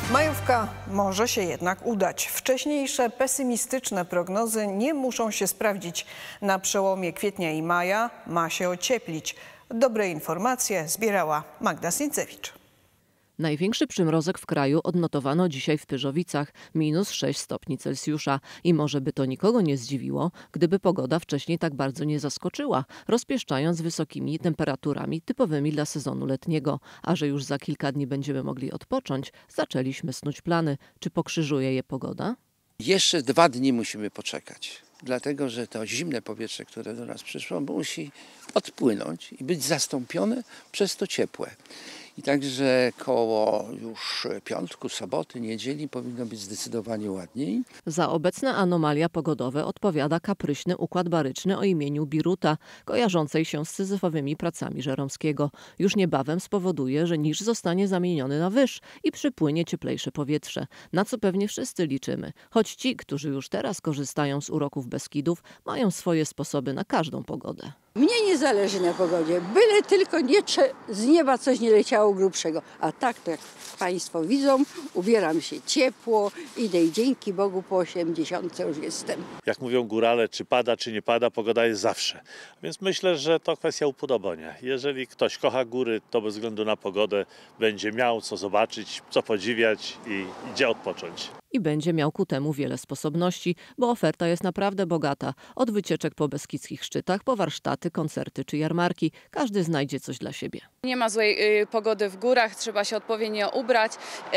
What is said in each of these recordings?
Majówka może się jednak udać. Wcześniejsze pesymistyczne prognozy nie muszą się sprawdzić. Na przełomie kwietnia i maja ma się ocieplić. Dobre informacje zbierała Magda Sincewicz. Największy przymrozek w kraju odnotowano dzisiaj w Pyrzowicach, -6 stopni Celsjusza. I może by to nikogo nie zdziwiło, gdyby pogoda wcześniej tak bardzo nie zaskoczyła, rozpieszczając wysokimi temperaturami typowymi dla sezonu letniego. A że już za kilka dni będziemy mogli odpocząć, zaczęliśmy snuć plany. Czy pokrzyżuje je pogoda? Jeszcze 2 dni musimy poczekać, dlatego że to zimne powietrze, które do nas przyszło, musi odpłynąć i być zastąpione przez to ciepłe. I także koło już piątku, soboty, niedzieli powinno być zdecydowanie ładniej. Za obecne anomalia pogodowe odpowiada kapryśny układ baryczny o imieniu Biruta, kojarzącej się z syzyfowymi pracami Żeromskiego. Już niebawem spowoduje, że niż zostanie zamieniony na wyż i przypłynie cieplejsze powietrze, na co pewnie wszyscy liczymy. Choć ci, którzy już teraz korzystają z uroków Beskidów, mają swoje sposoby na każdą pogodę. Mnie nie zależy na pogodzie, byle tylko z nieba coś nie leciało grubszego. A tak, to jak Państwo widzą, ubieram się ciepło, idę i dzięki Bogu po 80 już jestem. Jak mówią górale, czy pada, czy nie pada, pogoda jest zawsze. Więc myślę, że to kwestia upodobania. Jeżeli ktoś kocha góry, to bez względu na pogodę będzie miał co zobaczyć, co podziwiać i gdzie odpocząć. I będzie miał ku temu wiele sposobności, bo oferta jest naprawdę bogata. Od wycieczek po beskidzkich szczytach, po warsztaty, koncerty czy jarmarki. Każdy znajdzie coś dla siebie. Nie ma złej pogody w górach, trzeba się odpowiednio ubrać.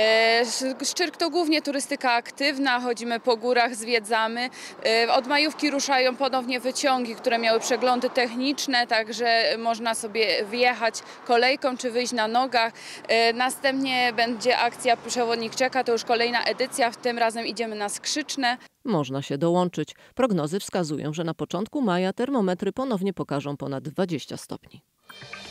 Szczyrk to głównie turystyka aktywna, chodzimy po górach, zwiedzamy. Od majówki ruszają ponownie wyciągi, które miały przeglądy techniczne, także można sobie wjechać kolejką czy wyjść na nogach. Następnie będzie akcja Przewodnik czeka, to już kolejna edycja, tym razem idziemy na Skrzyczne. Można się dołączyć. Prognozy wskazują, że na początku maja termometry ponownie pokażą ponad 20 stopni.